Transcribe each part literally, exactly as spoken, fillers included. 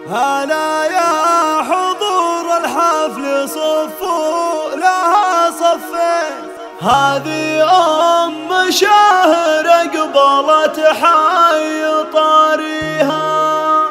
هلا يا حضور الحفل صفوا لها صفين، هذه أم شهر قبلت حي طاريها.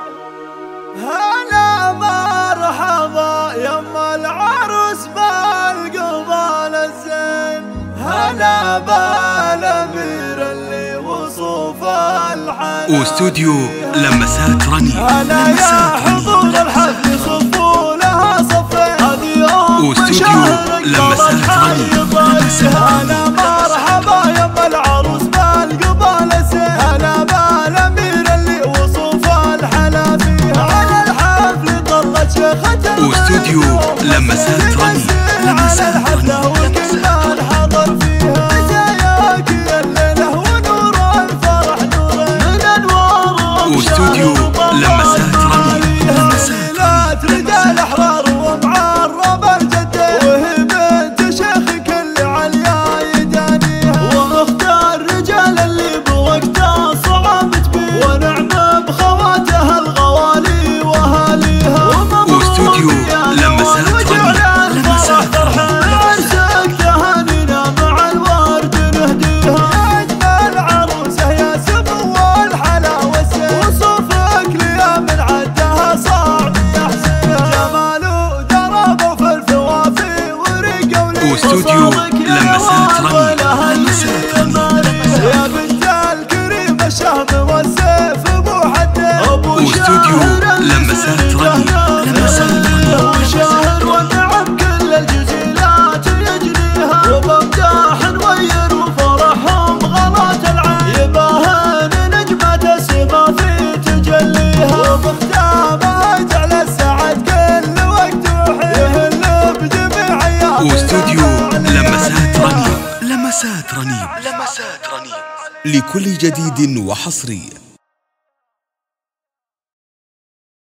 هلا مرحبا يما العروس بالقبال الزين، هلا بالأمير اللي وصوف الحلا واستوديو لمسات رنيم. هلا يا حضور الحفل صفوا لها صفين، هذه أم شهر قبلت حي طاريها. هلا مرحبا يما العروس بالقبال الزين، هلا بالأمير اللي وصوف الحلا فيها. على الحفل طلت شيختها واستوديو لمسات رنيم. لمسات الحفلة والكل حضر فيها. جاياك يا الليلة ونور الفرح نورين من انوار واستوديو لمسات رنيم. ليلة رجال احرار ومعرب الجدين، وهي بنت شيخ كل عليا يدانيها، واختار الرجال اللي بوقتها صعبت بيه، ونعم بخواتها الغوالي واهاليها. واستوديو لمسات رنيم. لمسات رنيم. عرسك تهانينا مع الورد نهديها، اجمل عروسه يا سمو الحلا والزين، وصفك لي من عدها صعب يحصيها. جمال ودرب في الفوافي ورقه ولي واستوديو لمسات رنيم. لمسات رنيم. يا بنت الكريم الشهم والسيف ابو حدين، واستوديو لمسات رنيم. لمسات رنيم. شهر والنعم كل الجزيلات يجريها، وبمداح وير وفرحهم غلط العين، يباهن نجمة السما في تجليها، وبختامها جعل السعد كل وقت وحين يهل بجميع ايام. واستوديو لمسات رنيم. لمسات رنيم. لمسات رنيم. لكل جديد وحصري